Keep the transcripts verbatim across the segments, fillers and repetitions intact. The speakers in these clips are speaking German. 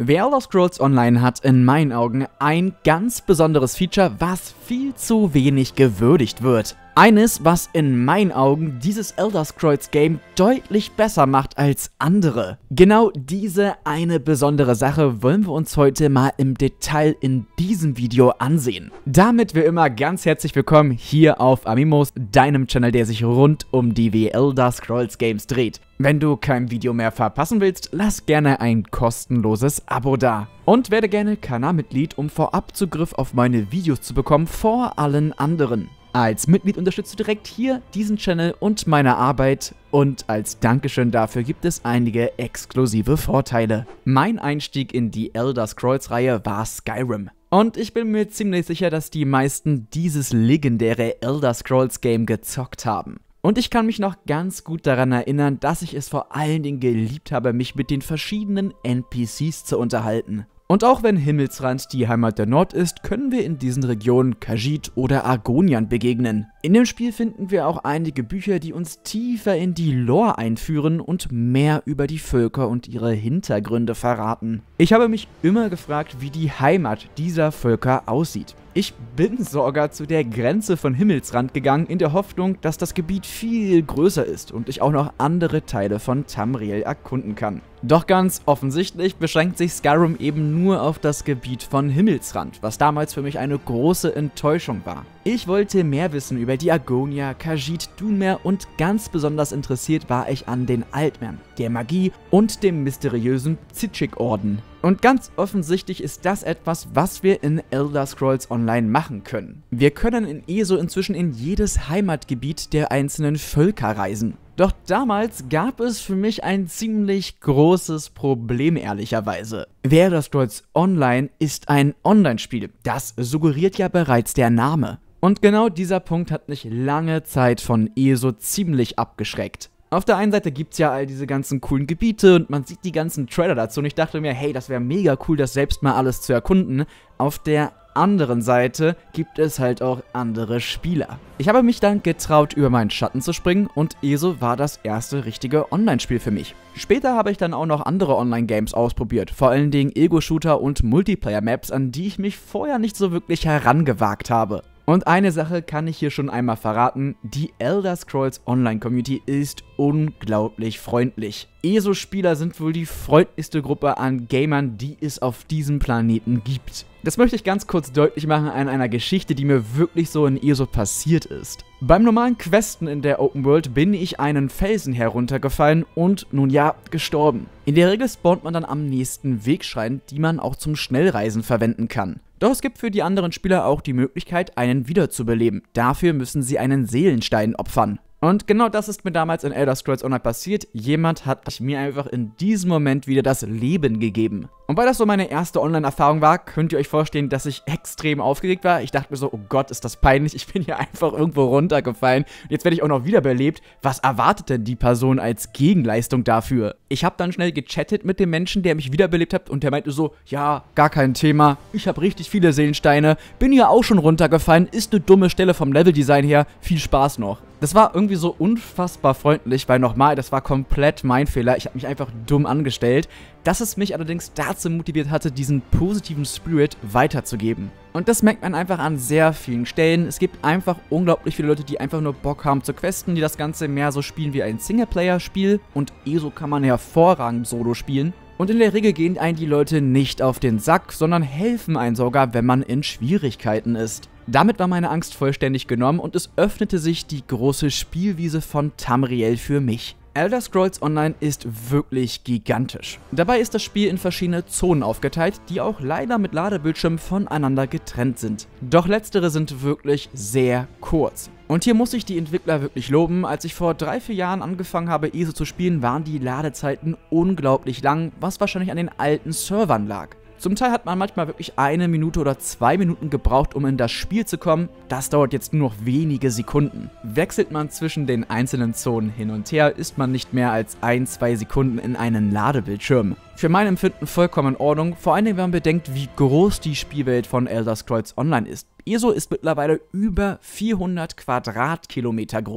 The Elder Scrolls Online hat in meinen Augen ein ganz besonderes Feature, was viel zu wenig gewürdigt wird. Eines, was in meinen Augen dieses Elder Scrolls Game deutlich besser macht als andere. Genau diese eine besondere Sache wollen wir uns heute mal im Detail in diesem Video ansehen. Damit wie immer ganz herzlich willkommen hier auf Amimos, deinem Channel, der sich rund um die The Elder Scrolls Games dreht. Wenn du kein Video mehr verpassen willst, lass gerne ein kostenloses Abo da. Und werde gerne Kanalmitglied, um vorab Zugriff auf meine Videos zu bekommen vor allen anderen. Als Mitglied unterstützt du direkt hier diesen Channel und meine Arbeit und als Dankeschön dafür gibt es einige exklusive Vorteile. Mein Einstieg in die Elder Scrolls Reihe war Skyrim. Und ich bin mir ziemlich sicher, dass die meisten dieses legendäre Elder Scrolls Game gezockt haben. Und ich kann mich noch ganz gut daran erinnern, dass ich es vor allen Dingen geliebt habe, mich mit den verschiedenen N P Cs zu unterhalten. Und auch wenn Himmelsrand die Heimat der Nord ist, können wir in diesen Regionen Khajiit oder Argonian begegnen. In dem Spiel finden wir auch einige Bücher, die uns tiefer in die Lore einführen und mehr über die Völker und ihre Hintergründe verraten. Ich habe mich immer gefragt, wie die Heimat dieser Völker aussieht. Ich bin sogar zu der Grenze von Himmelsrand gegangen, in der Hoffnung, dass das Gebiet viel größer ist und ich auch noch andere Teile von Tamriel erkunden kann. Doch ganz offensichtlich beschränkt sich Skyrim eben nur auf das Gebiet von Himmelsrand, was damals für mich eine große Enttäuschung war. Ich wollte mehr wissen über die Argonia, Khajiit, Dunmer und ganz besonders interessiert war ich an den Altmern, der Magie und dem mysteriösen Tzitzchik-Orden. Und ganz offensichtlich ist das etwas, was wir in Elder Scrolls Online machen können. Wir können in E S O inzwischen in jedes Heimatgebiet der einzelnen Völker reisen. Doch damals gab es für mich ein ziemlich großes Problem, ehrlicherweise. The Elder Scrolls Online ist ein Online-Spiel, das suggeriert ja bereits der Name. Und genau dieser Punkt hat mich lange Zeit von E S O ziemlich abgeschreckt. Auf der einen Seite gibt es ja all diese ganzen coolen Gebiete und man sieht die ganzen Trailer dazu und ich dachte mir, hey, das wäre mega cool, das selbst mal alles zu erkunden. Auf der anderen Seite gibt es halt auch andere Spieler. Ich habe mich dann getraut, über meinen Schatten zu springen und E S O war das erste richtige Online-Spiel für mich. Später habe ich dann auch noch andere Online-Games ausprobiert, vor allen Dingen Ego-Shooter und Multiplayer-Maps, an die ich mich vorher nicht so wirklich herangewagt habe. Und eine Sache kann ich hier schon einmal verraten, die Elder Scrolls Online Community ist unglaublich freundlich. E S O-Spieler sind wohl die freundlichste Gruppe an Gamern, die es auf diesem Planeten gibt. Das möchte ich ganz kurz deutlich machen an einer Geschichte, die mir wirklich so in E S O passiert ist. Beim normalen Questen in der Open World bin ich einen Felsen heruntergefallen und nun ja, gestorben. In der Regel spawnt man dann am nächsten Wegschrein, die man auch zum Schnellreisen verwenden kann. Doch es gibt für die anderen Spieler auch die Möglichkeit, einen wiederzubeleben. Dafür müssen sie einen Seelenstein opfern. Und genau das ist mir damals in Elder Scrolls Online passiert. Jemand hat mir einfach in diesem Moment wieder das Leben gegeben. Und weil das so meine erste Online-Erfahrung war, könnt ihr euch vorstellen, dass ich extrem aufgeregt war. Ich dachte mir so, oh Gott, ist das peinlich, ich bin hier einfach irgendwo runtergefallen. Jetzt werde ich auch noch wiederbelebt. Was erwartet denn die Person als Gegenleistung dafür? Ich habe dann schnell gechattet mit dem Menschen, der mich wiederbelebt hat und der meinte so, ja, gar kein Thema, ich habe richtig viele Seelensteine, bin hier auch schon runtergefallen, ist eine dumme Stelle vom Leveldesign her, viel Spaß noch. Das war irgendwie so unfassbar freundlich, weil nochmal, das war komplett mein Fehler, ich habe mich einfach dumm angestellt, dass es mich allerdings dazu motiviert hatte, diesen positiven Spirit weiterzugeben. Und das merkt man einfach an sehr vielen Stellen. Es gibt einfach unglaublich viele Leute, die einfach nur Bock haben zu questen, die das Ganze mehr so spielen wie ein Singleplayer-Spiel und E S O kann man hervorragend solo spielen. Und in der Regel gehen einen die Leute nicht auf den Sack, sondern helfen einen sogar, wenn man in Schwierigkeiten ist. Damit war meine Angst vollständig genommen und es öffnete sich die große Spielwiese von Tamriel für mich. Elder Scrolls Online ist wirklich gigantisch. Dabei ist das Spiel in verschiedene Zonen aufgeteilt, die auch leider mit Ladebildschirmen voneinander getrennt sind. Doch letztere sind wirklich sehr kurz. Und hier muss ich die Entwickler wirklich loben. Als ich vor drei, vier Jahren angefangen habe, E S O zu spielen, waren die Ladezeiten unglaublich lang, was wahrscheinlich an den alten Servern lag. Zum Teil hat man manchmal wirklich eine Minute oder zwei Minuten gebraucht, um in das Spiel zu kommen. Das dauert jetzt nur noch wenige Sekunden. Wechselt man zwischen den einzelnen Zonen hin und her, ist man nicht mehr als ein, zwei Sekunden in einen Ladebildschirm. Für mein Empfinden vollkommen in Ordnung, vor allem wenn man bedenkt, wie groß die Spielwelt von Elder Scrolls Online ist. E S O ist mittlerweile über vierhundert Quadratkilometer groß.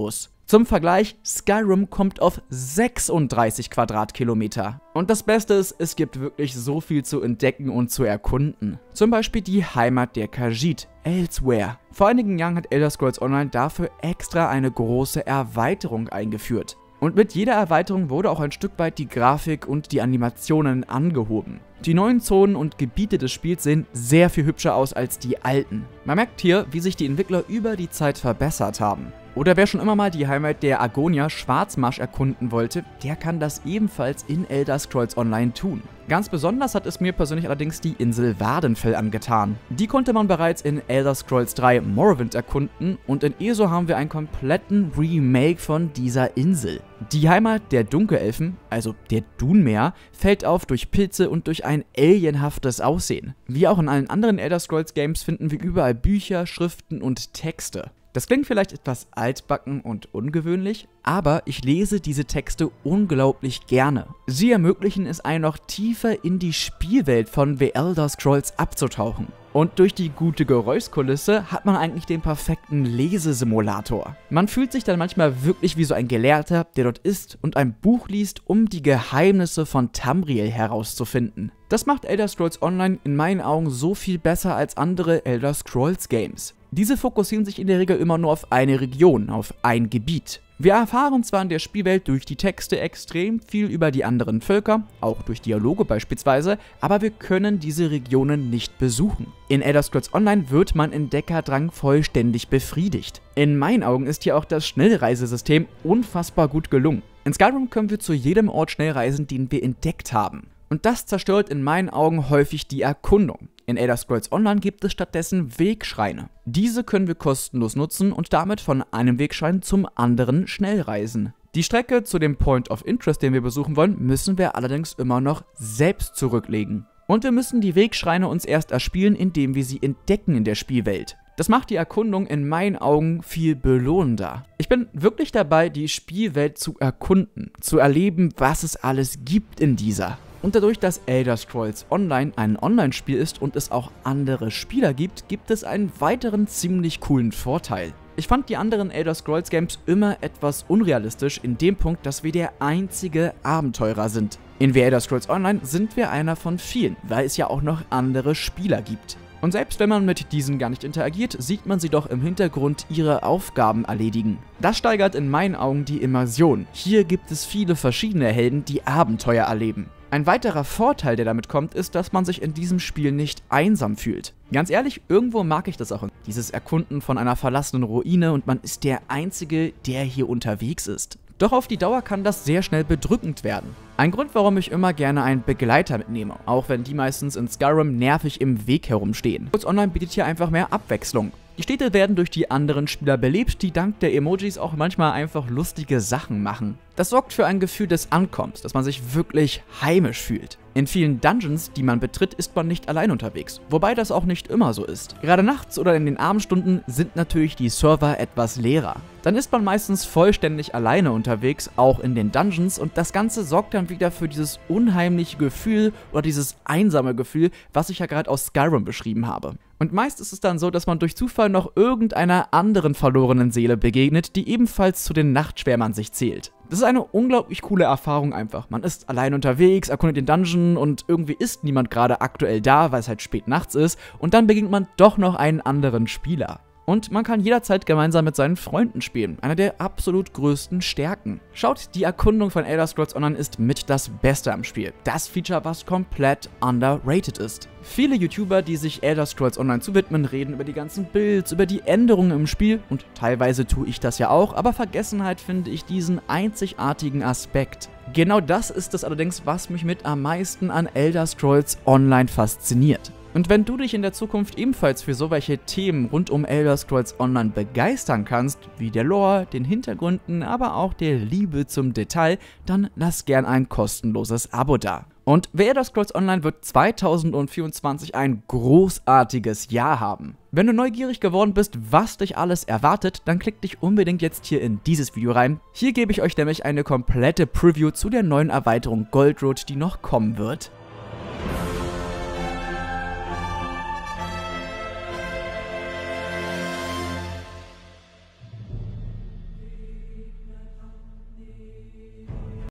Zum Vergleich, Skyrim kommt auf sechsunddreißig Quadratkilometer. Und das Beste ist, es gibt wirklich so viel zu entdecken und zu erkunden. Zum Beispiel die Heimat der Khajiit, Elsweyr. Vor einigen Jahren hat Elder Scrolls Online dafür extra eine große Erweiterung eingeführt. Und mit jeder Erweiterung wurde auch ein Stück weit die Grafik und die Animationen angehoben. Die neuen Zonen und Gebiete des Spiels sehen sehr viel hübscher aus als die alten. Man merkt hier, wie sich die Entwickler über die Zeit verbessert haben. Oder wer schon immer mal die Heimat der Argonia Schwarzmarsch erkunden wollte, der kann das ebenfalls in Elder Scrolls Online tun. Ganz besonders hat es mir persönlich allerdings die Insel Vvardenfell angetan. Die konnte man bereits in Elder Scrolls drei Morrowind erkunden und in ESO haben wir einen kompletten Remake von dieser Insel. Die Heimat der Dunkelelfen, also der Dunmer, fällt auf durch Pilze und durch ein alienhaftes Aussehen. Wie auch in allen anderen Elder Scrolls Games finden wir überall Bücher, Schriften und Texte. Das klingt vielleicht etwas altbacken und ungewöhnlich, aber ich lese diese Texte unglaublich gerne. Sie ermöglichen es einem noch tiefer in die Spielwelt von The Elder Scrolls abzutauchen. Und durch die gute Geräuschkulisse hat man eigentlich den perfekten Lesesimulator. Man fühlt sich dann manchmal wirklich wie so ein Gelehrter, der dort ist und ein Buch liest, um die Geheimnisse von Tamriel herauszufinden. Das macht Elder Scrolls Online in meinen Augen so viel besser als andere Elder Scrolls Games. Diese fokussieren sich in der Regel immer nur auf eine Region, auf ein Gebiet. Wir erfahren zwar in der Spielwelt durch die Texte extrem viel über die anderen Völker, auch durch Dialoge beispielsweise, aber wir können diese Regionen nicht besuchen. In Elder Scrolls Online wird mein Entdeckerdrang vollständig befriedigt. In meinen Augen ist hier auch das Schnellreisesystem unfassbar gut gelungen. In Skyrim können wir zu jedem Ort schnell reisen, den wir entdeckt haben. Und das zerstört in meinen Augen häufig die Erkundung. In Elder Scrolls Online gibt es stattdessen Wegschreine. Diese können wir kostenlos nutzen und damit von einem Wegschrein zum anderen schnell reisen. Die Strecke zu dem Point of Interest, den wir besuchen wollen, müssen wir allerdings immer noch selbst zurücklegen. Und wir müssen die Wegschreine uns erst erspielen, indem wir sie entdecken in der Spielwelt. Das macht die Erkundung in meinen Augen viel belohnender. Ich bin wirklich dabei, die Spielwelt zu erkunden, zu erleben, was es alles gibt in dieser. Und dadurch, dass Elder Scrolls Online ein Online-Spiel ist und es auch andere Spieler gibt, gibt es einen weiteren ziemlich coolen Vorteil. Ich fand die anderen Elder Scrolls Games immer etwas unrealistisch in dem Punkt, dass wir der einzige Abenteurer sind. In The Elder Scrolls Online sind wir einer von vielen, weil es ja auch noch andere Spieler gibt. Und selbst wenn man mit diesen gar nicht interagiert, sieht man sie doch im Hintergrund ihre Aufgaben erledigen. Das steigert in meinen Augen die Immersion. Hier gibt es viele verschiedene Helden, die Abenteuer erleben. Ein weiterer Vorteil, der damit kommt, ist, dass man sich in diesem Spiel nicht einsam fühlt. Ganz ehrlich, irgendwo mag ich das auch. Dieses Erkunden von einer verlassenen Ruine und man ist der Einzige, der hier unterwegs ist. Doch auf die Dauer kann das sehr schnell bedrückend werden. Ein Grund, warum ich immer gerne einen Begleiter mitnehme, auch wenn die meistens in Skyrim nervig im Weg herumstehen. Scrolls Online bietet hier einfach mehr Abwechslung. Die Städte werden durch die anderen Spieler belebt, die dank der Emojis auch manchmal einfach lustige Sachen machen. Das sorgt für ein Gefühl des Ankommens, dass man sich wirklich heimisch fühlt. In vielen Dungeons, die man betritt, ist man nicht allein unterwegs, wobei das auch nicht immer so ist. Gerade nachts oder in den Abendstunden sind natürlich die Server etwas leerer. Dann ist man meistens vollständig alleine unterwegs, auch in den Dungeons, und das Ganze sorgt dann wieder für dieses unheimliche Gefühl oder dieses einsame Gefühl, was ich ja gerade aus Skyrim beschrieben habe. Und meist ist es dann so, dass man durch Zufall noch irgendeiner anderen verlorenen Seele begegnet, die ebenfalls zu den Nachtschwärmern sich zählt. Das ist eine unglaublich coole Erfahrung einfach. Man ist allein unterwegs, erkundet den Dungeon und irgendwie ist niemand gerade aktuell da, weil es halt spät nachts ist, und dann begegnet man doch noch einen anderen Spieler. Und man kann jederzeit gemeinsam mit seinen Freunden spielen, einer der absolut größten Stärken. Schaut, die Erkundung von Elder Scrolls Online ist mit das Beste am Spiel. Das Feature, was komplett underrated ist. Viele YouTuber, die sich Elder Scrolls Online zuwidmen, reden über die ganzen Builds, über die Änderungen im Spiel, und teilweise tue ich das ja auch, aber Vergessenheit finde ich diesen einzigartigen Aspekt. Genau das ist es allerdings, was mich mit am meisten an Elder Scrolls Online fasziniert. Und wenn du dich in der Zukunft ebenfalls für so welche Themen rund um Elder Scrolls Online begeistern kannst, wie der Lore, den Hintergründen, aber auch der Liebe zum Detail, dann lass gern ein kostenloses Abo da. Und The Elder Scrolls Online wird zweitausendvierundzwanzig ein großartiges Jahr haben. Wenn du neugierig geworden bist, was dich alles erwartet, dann klick dich unbedingt jetzt hier in dieses Video rein. Hier gebe ich euch nämlich eine komplette Preview zu der neuen Erweiterung Gold Road, die noch kommen wird.